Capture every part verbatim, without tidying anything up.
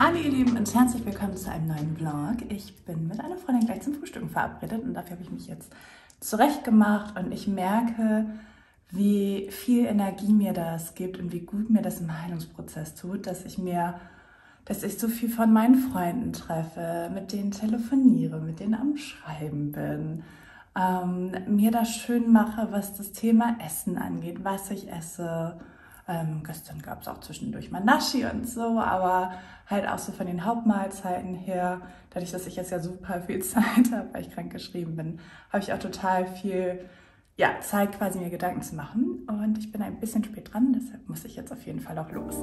Hallo ihr Lieben und herzlich willkommen zu einem neuen Vlog. Ich bin mit einer Freundin gleich zum Frühstücken verabredet und dafür habe ich mich jetzt zurechtgemacht und ich merke, wie viel Energie mir das gibt und wie gut mir das im Heilungsprozess tut, dass ich mir, dass ich so viel von meinen Freunden treffe, mit denen telefoniere, mit denen am Schreiben bin, ähm, mir das schön mache, was das Thema Essen angeht, was ich esse. Ähm, gestern gab es auch zwischendurch mal Naschi und so, aber halt auch so von den Hauptmahlzeiten her, dadurch, dass ich jetzt ja super viel Zeit habe, weil ich krank geschrieben bin, habe ich auch total viel ja, Zeit quasi mir Gedanken zu machen und ich bin ein bisschen spät dran, deshalb muss ich jetzt auf jeden Fall auch los.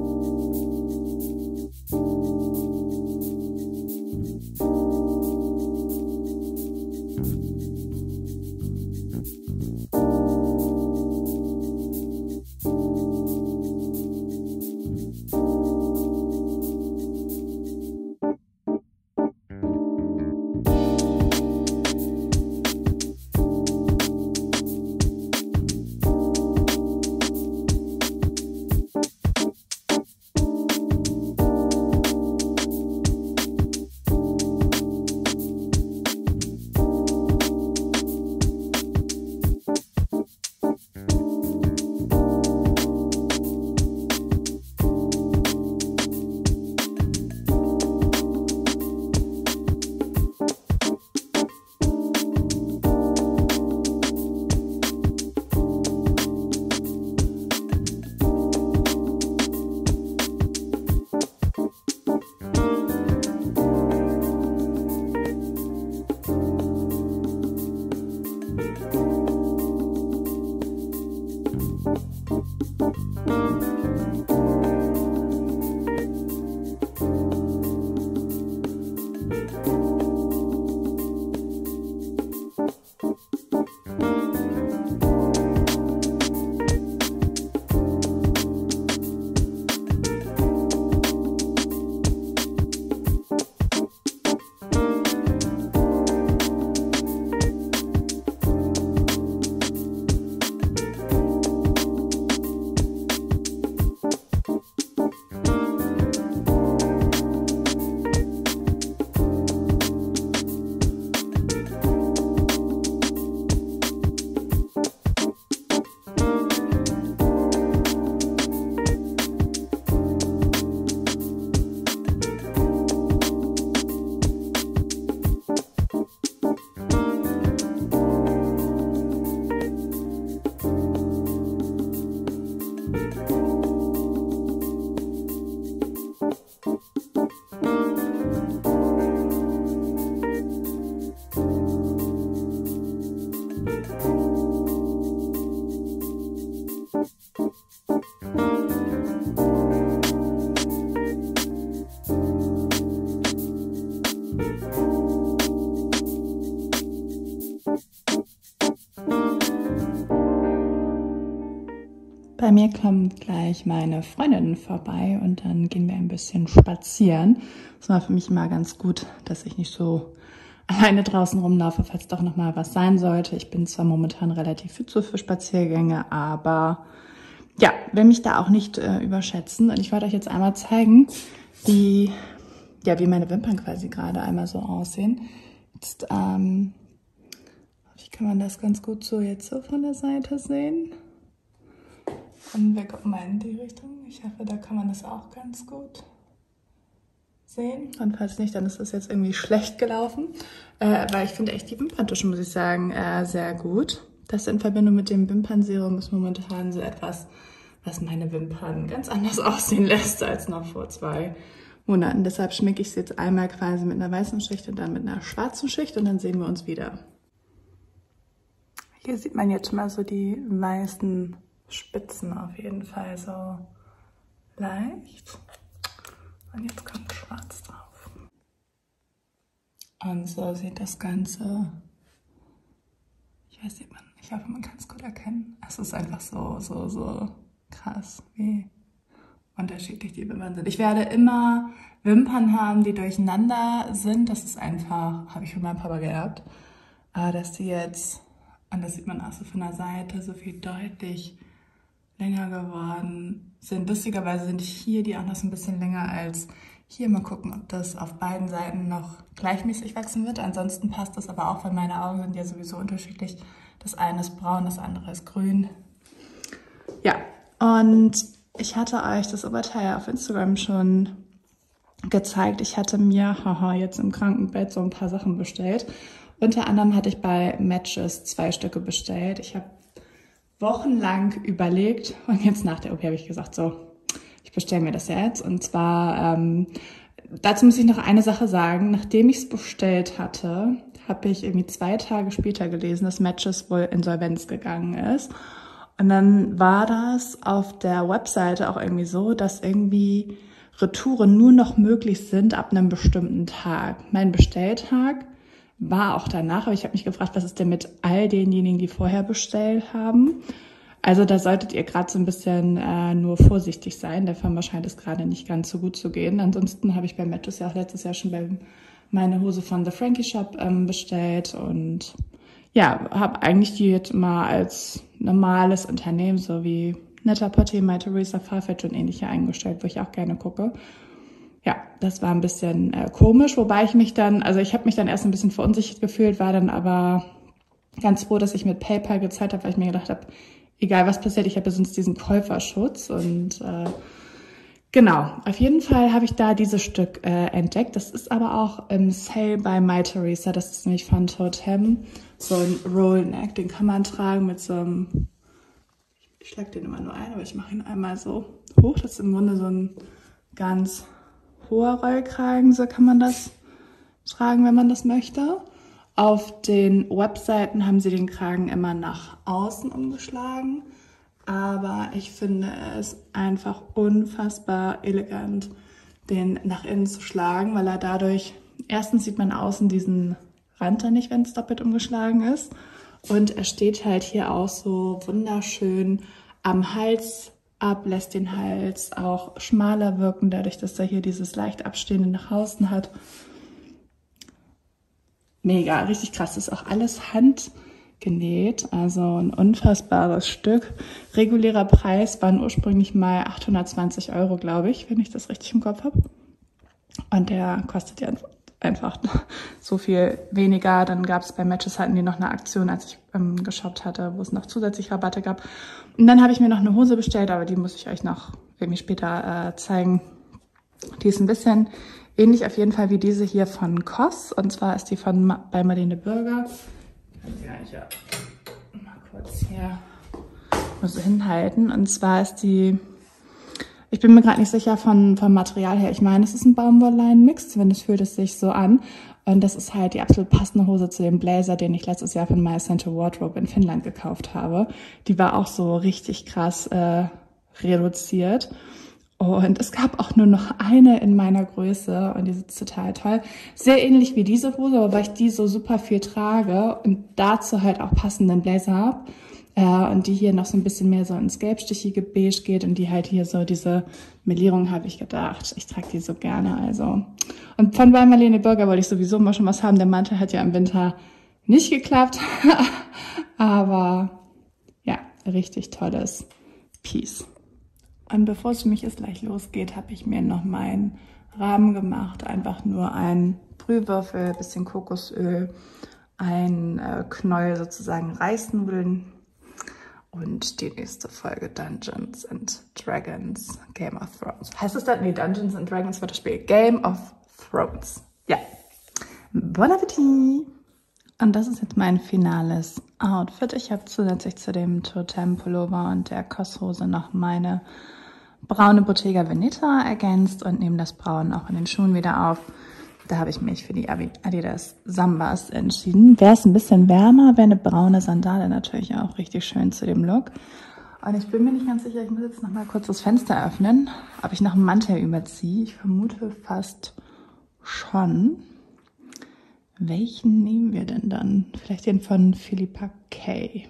Bei mir kommt gleich meine Freundin vorbei und dann gehen wir ein bisschen spazieren. Das war für mich immer ganz gut, dass ich nicht so alleine draußen rumlaufe, falls doch noch mal was sein sollte. Ich bin zwar momentan relativ fit so für Spaziergänge, aber ja, will mich da auch nicht äh, überschätzen. Und ich wollte euch jetzt einmal zeigen, wie, ja, wie meine Wimpern quasi gerade einmal so aussehen. Jetzt, ähm, wie kann man das ganz gut so jetzt so von der Seite sehen? Und wir gucken mal in die Richtung. Ich hoffe, da kann man das auch ganz gut sehen. Und falls nicht, dann ist das jetzt irgendwie schlecht gelaufen. Äh, weil ich finde echt die Wimperntusche, muss ich sagen, äh, sehr gut. Das in Verbindung mit dem Wimpernserum ist momentan so etwas, was meine Wimpern ganz anders aussehen lässt als noch vor zwei Monaten. Deshalb schminke ich es jetzt einmal quasi mit einer weißen Schicht und dann mit einer schwarzen Schicht und dann sehen wir uns wieder. Hier sieht man jetzt schon mal so die weißen Spitzen auf jeden Fall so leicht. Und jetzt kommt schwarz drauf. Und so sieht das Ganze, ich weiß nicht, man, ich hoffe, man kann es gut erkennen. Es ist einfach so, so, so krass, wie unterschiedlich die Wimpern sind. Ich werde immer Wimpern haben, die durcheinander sind. Das ist einfach, habe ich von meinem Papa geerbt. Aber dass die jetzt, und das sieht man auch so von der Seite, so viel deutlich länger geworden sind. Lustigerweise sind hier die auch noch so ein bisschen länger als hier. Mal gucken, ob das auf beiden Seiten noch gleichmäßig wachsen wird. Ansonsten passt das aber auch, weil meine Augen sind ja sowieso unterschiedlich. Das eine ist braun, das andere ist grün. Ja, und ich hatte euch das Oberteil auf Instagram schon gezeigt. Ich hatte mir, haha, jetzt im Krankenbett so ein paar Sachen bestellt. Unter anderem hatte ich bei Matches zwei Stücke bestellt. Ich habe wochenlang überlegt und jetzt nach der O P habe ich gesagt, so, ich bestelle mir das jetzt. Und zwar, ähm, dazu muss ich noch eine Sache sagen. Nachdem ich es bestellt hatte, habe ich irgendwie zwei Tage später gelesen, dass Matches wohl insolvenz gegangen ist. Und dann war das auf der Webseite auch irgendwie so, dass irgendwie Retouren nur noch möglich sind ab einem bestimmten Tag. Mein Bestelltag war auch danach, aber ich habe mich gefragt, was ist denn mit all denjenigen, die vorher bestellt haben? Also da solltet ihr gerade so ein bisschen äh, nur vorsichtig sein. Der Firma scheint es gerade nicht ganz so gut zu gehen. Ansonsten habe ich bei Matches ja auch letztes Jahr schon bei meine Hose von The Frankie Shop ähm, bestellt und ja, habe eigentlich die jetzt mal als normales Unternehmen, so wie Net-a-Porter, Mytheresa, Farfetch und ähnliche eingestellt, wo ich auch gerne gucke. Ja, das war ein bisschen äh, komisch, wobei ich mich dann, also ich habe mich dann erst ein bisschen verunsichert gefühlt, war dann aber ganz froh, dass ich mit PayPal gezahlt habe, weil ich mir gedacht habe, egal was passiert, ich habe ja sonst diesen Käuferschutz und äh, genau, auf jeden Fall habe ich da dieses Stück äh, entdeckt. Das ist aber auch im Sale bei Mytheresa, das ist nämlich von Totem, so ein Rollneck, den kann man tragen mit so einem, ich schlag den immer nur ein, aber ich mache ihn einmal so hoch, das ist im Grunde so ein ganz hoher Rollkragen, so kann man das tragen, wenn man das möchte. Auf den Webseiten haben sie den Kragen immer nach außen umgeschlagen, aber ich finde es einfach unfassbar elegant, den nach innen zu schlagen, weil er dadurch, erstens sieht man außen diesen Rand dann nicht, wenn es doppelt umgeschlagen ist, und er steht halt hier auch so wunderschön am Hals ab, lässt den Hals auch schmaler wirken, dadurch, dass er hier dieses leicht abstehende nach außen hat. Mega, richtig krass. Das ist auch alles handgenäht, also ein unfassbares Stück. Regulärer Preis waren ursprünglich mal achthundertzwanzig Euro, glaube ich, wenn ich das richtig im Kopf habe. Und der kostet ja einfach so viel weniger. Dann gab es bei Matches, hatten die noch eine Aktion, als ich ähm, geshoppt hatte, wo es noch zusätzlich Rabatte gab. Und dann habe ich mir noch eine Hose bestellt, aber die muss ich euch noch irgendwie später äh, zeigen. Die ist ein bisschen ähnlich auf jeden Fall wie diese hier von C O S. Und zwar ist die von Ma bei Marlene Bürger. Ich kann sie gar nicht, ja, mal kurz hier muss so hinhalten. Und zwar ist die, ich bin mir gerade nicht sicher von, vom Material her. Ich meine, es ist ein Baumwollleinen-Mix, zumindest fühlt es sich so an. Und das ist halt die absolut passende Hose zu dem Blazer, den ich letztes Jahr von My Essential Wardrobe in Finnland gekauft habe. Die war auch so richtig krass äh, reduziert. Und es gab auch nur noch eine in meiner Größe und die sitzt total toll. Sehr ähnlich wie diese Hose, aber weil ich die so super viel trage und dazu halt auch passenden Blazer habe. Äh, und die hier noch so ein bisschen mehr so ins gelbstichige Beige geht und die halt hier so diese Melierung, habe ich gedacht. Ich trage die so gerne, also. Und von bei Marlene Bürger wollte ich sowieso mal schon was haben. Der Mantel hat ja im Winter nicht geklappt. Aber ja, richtig tolles Piece. Und bevor es für mich jetzt gleich losgeht, habe ich mir noch meinen Rahmen gemacht. Einfach nur ein Brühwürfel, bisschen Kokosöl, ein äh, Knäuel sozusagen Reisnudeln und die nächste Folge Dungeons and Dragons, Game of Thrones. Heißt es dann? Nee, Dungeons and Dragons wird das Spiel. Game of Thrones. Ja. Bon Appetit! Und das ist jetzt mein finales Outfit. Ich habe zusätzlich zu dem Totem-Pullover und der Kosshose noch meine braune Bottega Veneta ergänzt und nehme das Braun auch in den Schuhen wieder auf. Da habe ich mich für die Adidas Sambas entschieden. Wäre es ein bisschen wärmer, wäre eine braune Sandale natürlich auch richtig schön zu dem Look. Und ich bin mir nicht ganz sicher, ich muss jetzt noch mal kurz das Fenster öffnen, ob ich noch einen Mantel überziehe. Ich vermute fast schon. Welchen nehmen wir denn dann? Vielleicht den von Philippa K.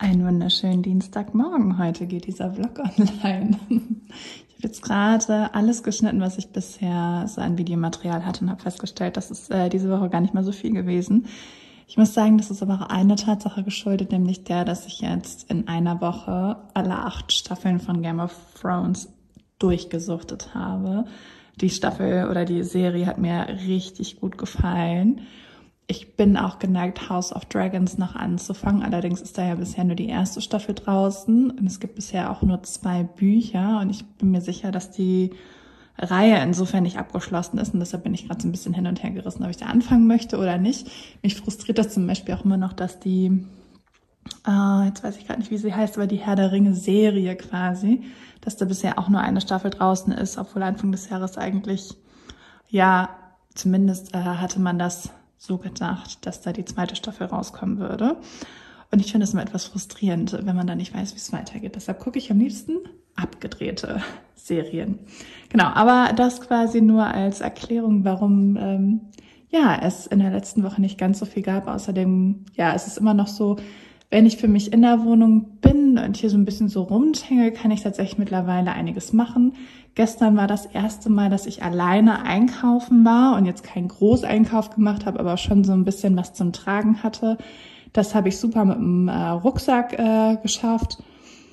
Einen wunderschönen Dienstagmorgen. Heute geht dieser Vlog online. Ich habe jetzt gerade alles geschnitten, was ich bisher so an Videomaterial hatte und habe festgestellt, das ist äh, diese Woche gar nicht mal so viel gewesen. Ich muss sagen, das ist aber auch eine Tatsache geschuldet, nämlich der, dass ich jetzt in einer Woche alle acht Staffeln von Game of Thrones durchgesuchtet habe. Die Staffel oder die Serie hat mir richtig gut gefallen. Ich bin auch geneigt, House of Dragons noch anzufangen. Allerdings ist da ja bisher nur die erste Staffel draußen. Und es gibt bisher auch nur zwei Bücher. Und ich bin mir sicher, dass die Reihe insofern nicht abgeschlossen ist. Und deshalb bin ich gerade so ein bisschen hin und her gerissen, ob ich da anfangen möchte oder nicht. Mich frustriert das zum Beispiel auch immer noch, dass die, äh, jetzt weiß ich gerade nicht, wie sie heißt, aber die Herr der Ringe-Serie quasi, dass da bisher auch nur eine Staffel draußen ist, obwohl Anfang des Jahres eigentlich, ja, zumindest äh, hatte man das so gedacht, dass da die zweite Staffel rauskommen würde. Und ich finde es immer etwas frustrierend, wenn man da nicht weiß, wie es weitergeht. Deshalb gucke ich am liebsten abgedrehte Serien. Genau, aber das quasi nur als Erklärung, warum ähm, ja es in der letzten Woche nicht ganz so viel gab. Außerdem, ja, es ist immer noch so, wenn ich für mich in der Wohnung bin und hier so ein bisschen so rumhänge, kann ich tatsächlich mittlerweile einiges machen. Gestern war das erste Mal, dass ich alleine einkaufen war und jetzt keinen Großeinkauf gemacht habe, aber schon so ein bisschen was zum Tragen hatte. Das habe ich super mit dem äh, Rucksack äh, geschafft.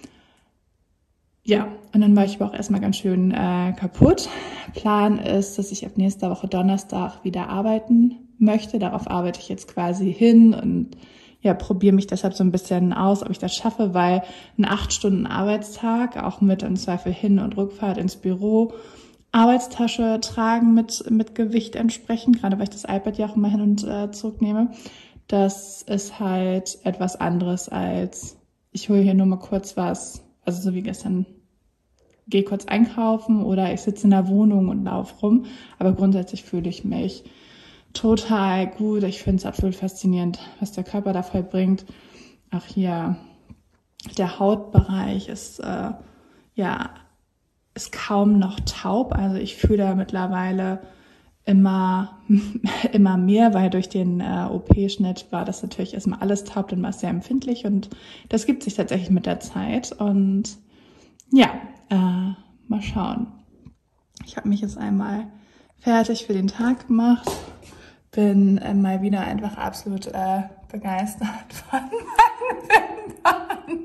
Ja, und dann war ich aber auch erstmal ganz schön äh, kaputt. Plan ist, dass ich ab nächster Woche Donnerstag wieder arbeiten möchte. Darauf arbeite ich jetzt quasi hin und ja, probiere mich deshalb so ein bisschen aus, ob ich das schaffe, weil ein acht Stunden Arbeitstag, auch mit im Zweifel Hin- und Rückfahrt ins Büro, Arbeitstasche tragen mit mit Gewicht entsprechend, gerade weil ich das iPad ja auch immer hin und äh, zurücknehme, das ist halt etwas anderes als, ich hole hier nur mal kurz was, also so wie gestern, gehe kurz einkaufen oder ich sitze in der Wohnung und laufe rum, aber grundsätzlich fühle ich mich total gut. Ich finde es absolut faszinierend, was der Körper da vollbringt. Auch hier der Hautbereich ist äh, ja ist kaum noch taub. Also ich fühle da mittlerweile immer immer mehr, weil durch den äh, O P-Schnitt war das natürlich erstmal alles taub, dann war es sehr empfindlich und das gibt sich tatsächlich mit der Zeit. Und ja, äh, mal schauen. Ich habe mich jetzt einmal fertig für den Tag gemacht. Bin äh, mal wieder einfach absolut äh, begeistert von meinen Wimpern.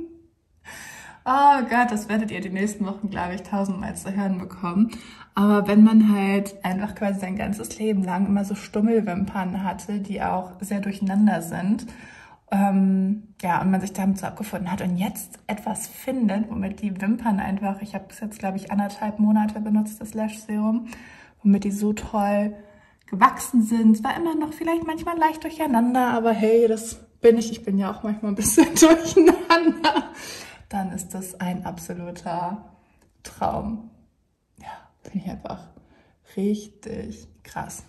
Oh Gott, das werdet ihr die nächsten Wochen, glaube ich, tausendmal zu hören bekommen. Aber wenn man halt einfach quasi sein ganzes Leben lang immer so Stummelwimpern hatte, die auch sehr durcheinander sind, ähm, ja, und man sich damit so abgefunden hat und jetzt etwas findet, womit die Wimpern einfach, ich habe bis jetzt, glaube ich, anderthalb Monate benutzt, das Lash Serum, womit die so toll gewachsen sind. Es war immer noch vielleicht manchmal leicht durcheinander, aber hey, das bin ich. Ich bin ja auch manchmal ein bisschen durcheinander. Dann ist das ein absoluter Traum. Ja, finde ich einfach richtig krass.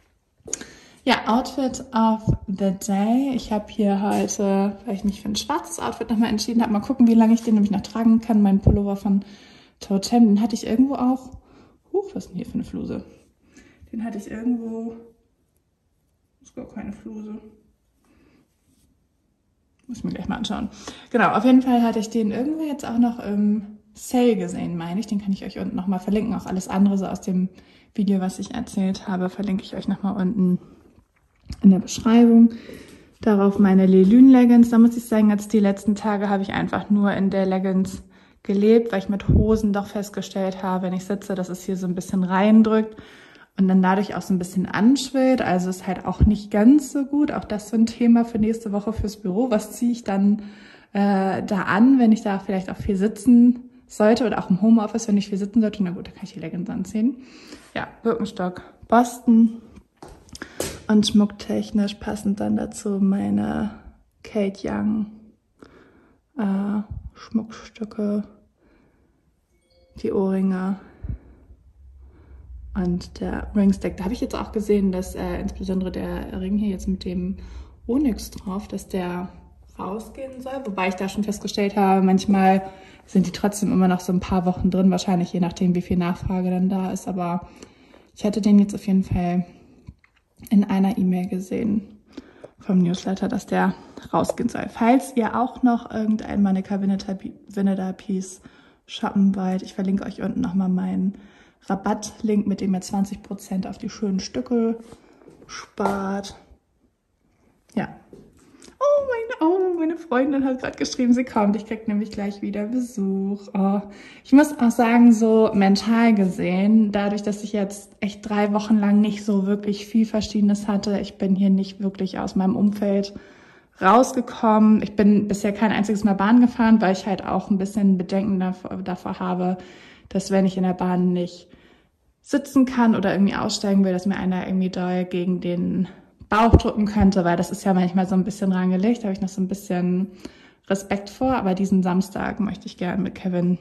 Ja, Outfit of the Day. Ich habe hier heute, weil ich mich für ein schwarzes Outfit nochmal entschieden habe, mal gucken, wie lange ich den nämlich noch tragen kann. Mein Pullover von Totem, den hatte ich irgendwo auch. Huch, was ist denn hier für eine Fluse? Den hatte ich irgendwo, das ist gar keine Fluse. Muss ich mir gleich mal anschauen. Genau, auf jeden Fall hatte ich den irgendwo jetzt auch noch im Sale gesehen, meine ich. Den kann ich euch unten nochmal verlinken. Auch alles andere so aus dem Video, was ich erzählt habe, verlinke ich euch nochmal unten in der Beschreibung. Darauf meine Lelune Leggings. Da muss ich sagen, jetzt die letzten Tage habe ich einfach nur in der Leggings gelebt, weil ich mit Hosen doch festgestellt habe, wenn ich sitze, dass es hier so ein bisschen reindrückt. Und dann dadurch auch so ein bisschen anschwillt, also ist halt auch nicht ganz so gut. Auch das so ein Thema für nächste Woche fürs Büro. Was ziehe ich dann äh, da an, wenn ich da vielleicht auch viel sitzen sollte oder auch im Homeoffice, wenn ich viel sitzen sollte? Na gut, da kann ich die Leggings anziehen. Ja, Birkenstock Boston und schmucktechnisch passend dann dazu meine Kate Young äh, Schmuckstücke, die Ohrringe. Und der Ringstick, da habe ich jetzt auch gesehen, dass äh, insbesondere der Ring hier jetzt mit dem Onyx drauf, dass der rausgehen soll. Wobei ich da schon festgestellt habe, manchmal sind die trotzdem immer noch so ein paar Wochen drin, wahrscheinlich je nachdem, wie viel Nachfrage dann da ist. Aber ich hatte den jetzt auf jeden Fall in einer E-Mail gesehen vom Newsletter, dass der rausgehen soll. Falls ihr auch noch irgendein Monica Vinader Piece shoppen wollt, ich verlinke euch unten nochmal meinen Rabattlink, mit dem ihr zwanzig Prozent auf die schönen Stücke spart. Ja. Oh, meine, oh, meine Freundin hat gerade geschrieben, sie kommt. Ich kriege nämlich gleich wieder Besuch. Oh. Ich muss auch sagen, so mental gesehen, dadurch, dass ich jetzt echt drei Wochen lang nicht so wirklich viel Verschiedenes hatte, ich bin hier nicht wirklich aus meinem Umfeld rausgekommen. Ich bin bisher kein einziges Mal Bahn gefahren, weil ich halt auch ein bisschen Bedenken davor, davor habe, dass wenn ich in der Bahn nicht sitzen kann oder irgendwie aussteigen will, dass mir einer irgendwie doll gegen den Bauch drücken könnte, weil das ist ja manchmal so ein bisschen rangelig. Da habe ich noch so ein bisschen Respekt vor. Aber diesen Samstag möchte ich gerne mit Kevin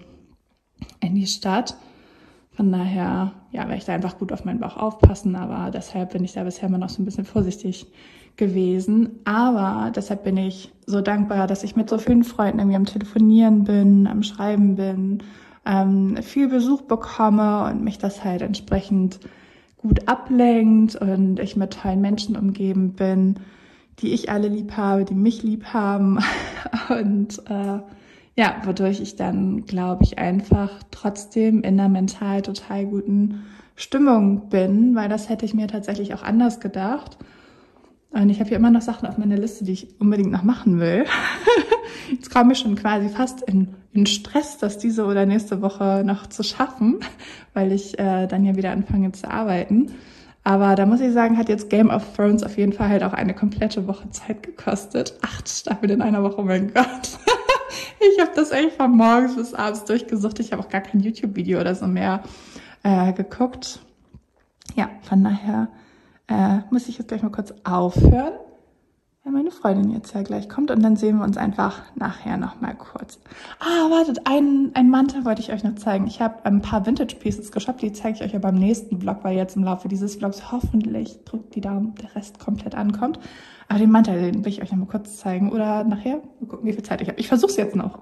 in die Stadt. Von daher, ja, werde ich da einfach gut auf meinen Bauch aufpassen. Aber deshalb bin ich da bisher immer noch so ein bisschen vorsichtig gewesen. Aber deshalb bin ich so dankbar, dass ich mit so vielen Freunden irgendwie am Telefonieren bin, am Schreiben bin, ähm, viel Besuch bekomme und mich das halt entsprechend gut ablenkt und ich mit tollen Menschen umgeben bin, die ich alle lieb habe, die mich lieb haben und äh, ja, wodurch ich dann, glaube ich, einfach trotzdem in einer mental total guten Stimmung bin, weil das hätte ich mir tatsächlich auch anders gedacht. Und ich habe hier immer noch Sachen auf meiner Liste, die ich unbedingt noch machen will. Jetzt komme ich schon quasi fast in, in Stress, das diese oder nächste Woche noch zu schaffen, weil ich äh, dann ja wieder anfange zu arbeiten. Aber da muss ich sagen, hat jetzt Game of Thrones auf jeden Fall halt auch eine komplette Woche Zeit gekostet. Acht Staffeln in einer Woche, oh mein Gott. Ich habe das echt von morgens bis abends durchgesucht. Ich habe auch gar kein YouTube-Video oder so mehr äh, geguckt. Ja, von daher äh, muss ich jetzt gleich mal kurz aufhören, weil meine Freundin jetzt ja gleich kommt und dann sehen wir uns einfach nachher noch mal kurz. Ah, wartet, ein, ein Mantel wollte ich euch noch zeigen. Ich habe ein paar Vintage Pieces geshoppt, die zeige ich euch ja beim nächsten Vlog, weil jetzt im Laufe dieses Vlogs hoffentlich, drückt die Daumen, der Rest komplett ankommt. Aber den Mantel, den will ich euch noch mal kurz zeigen oder nachher. Mal gucken, wie viel Zeit ich habe. Ich versuche es jetzt noch.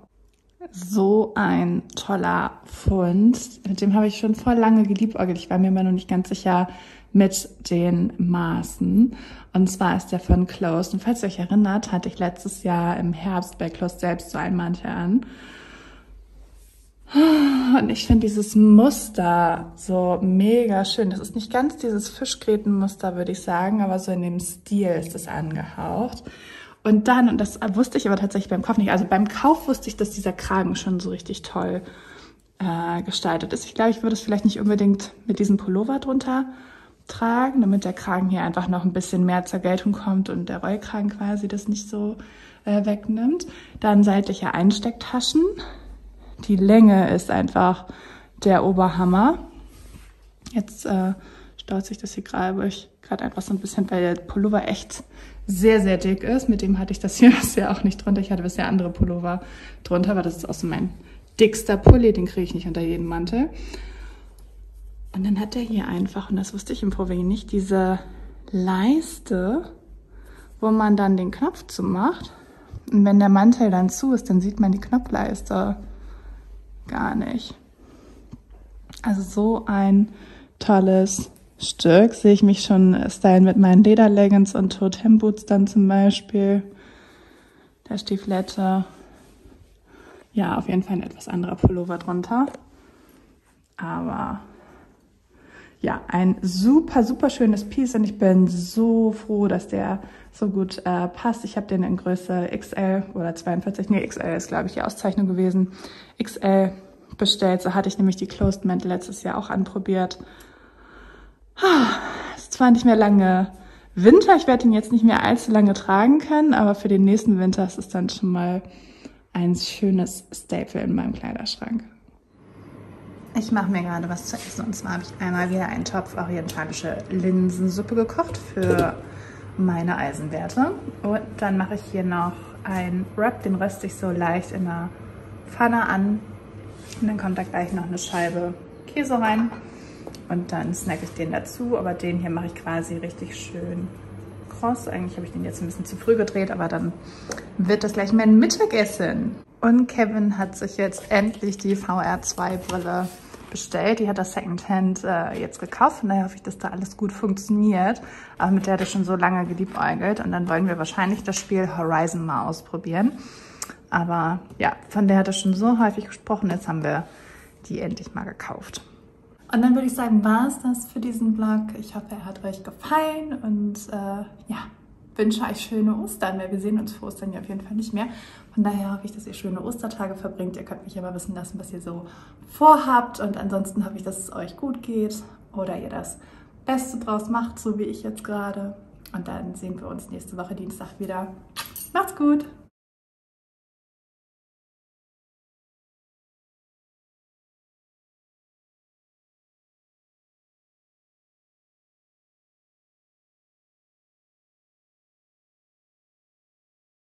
So ein toller Fund. Mit dem habe ich schon voll lange geliebäugelt. Ich war mir immer noch nicht ganz sicher mit den Maßen. Und zwar ist der von Closed. Und falls ihr euch erinnert, hatte ich letztes Jahr im Herbst bei Closed selbst so einen Mantel an. Und ich finde dieses Muster so mega schön. Das ist nicht ganz dieses Fischgrätenmuster, würde ich sagen, aber so in dem Stil ist es angehaucht. Und dann, und das wusste ich aber tatsächlich beim Kauf nicht, also beim Kauf wusste ich, dass dieser Kragen schon so richtig toll äh, gestaltet ist. Ich glaube, ich würde es vielleicht nicht unbedingt mit diesem Pullover drunter tragen, damit der Kragen hier einfach noch ein bisschen mehr zur Geltung kommt und der Rollkragen quasi das nicht so äh, wegnimmt. Dann seitliche Einstecktaschen. Die Länge ist einfach der Oberhammer. Jetzt äh, staut sich das hier gerade, weil ich gerade einfach so ein bisschen, weil der Pullover echt sehr, sehr dick ist. Mit dem hatte ich das hier bisher auch nicht drunter. Ich hatte bisher andere Pullover drunter, aber das ist auch so mein dickster Pulli. Den kriege ich nicht unter jeden Mantel. Und dann hat er hier einfach, und das wusste ich im Vorwege nicht, diese Leiste, wo man dann den Knopf zumacht. Und wenn der Mantel dann zu ist, dann sieht man die Knopfleiste gar nicht. Also so ein tolles Stück. Sehe ich mich schon stylen mit meinen Lederleggings und Totem-Boots dann zum Beispiel. Der Stieflette. Ja, auf jeden Fall ein etwas anderer Pullover drunter. Aber ja, ein super, super schönes Piece und ich bin so froh, dass der so gut äh, passt. Ich habe den in Größe X L oder zweiundvierzig, nee, X L ist, glaube ich, die Auszeichnung gewesen, X L bestellt. So hatte ich nämlich die Closed Mäntel letztes Jahr auch anprobiert. Es ist zwar nicht mehr lange Winter, ich werde ihn jetzt nicht mehr allzu lange tragen können, aber für den nächsten Winter ist es dann schon mal ein schönes Staple in meinem Kleiderschrank. Ich mache mir gerade was zu essen und zwar habe ich einmal wieder einen Topf orientalische Linsensuppe gekocht für meine Eisenwerte. Und dann mache ich hier noch einen Wrap, den röste ich so leicht in der Pfanne an. Und dann kommt da gleich noch eine Scheibe Käse rein und dann snacke ich den dazu. Aber den hier mache ich quasi richtig schön kross. Eigentlich habe ich den jetzt ein bisschen zu früh gedreht, aber dann wird das gleich mein Mittagessen. Und Kevin hat sich jetzt endlich die V R zwei Brille bestellt. Die hat das Secondhand äh, jetzt gekauft. Von daher hoffe ich, dass da alles gut funktioniert. Aber mit der hat er schon so lange geliebäugelt. Und dann wollen wir wahrscheinlich das Spiel Horizon mal ausprobieren. Aber ja, von der hat er schon so häufig gesprochen. Jetzt haben wir die endlich mal gekauft. Und dann würde ich sagen, war es das für diesen Vlog. Ich hoffe, er hat euch gefallen und äh, ja, wünsche euch schöne Ostern, weil wir sehen uns vor Ostern ja auf jeden Fall nicht mehr. Von daher hoffe ich, dass ihr schöne Ostertage verbringt. Ihr könnt mich aber wissen lassen, was ihr so vorhabt. Und ansonsten hoffe ich, dass es euch gut geht oder ihr das Beste draus macht, so wie ich jetzt gerade. Und dann sehen wir uns nächste Woche Dienstag wieder. Macht's gut!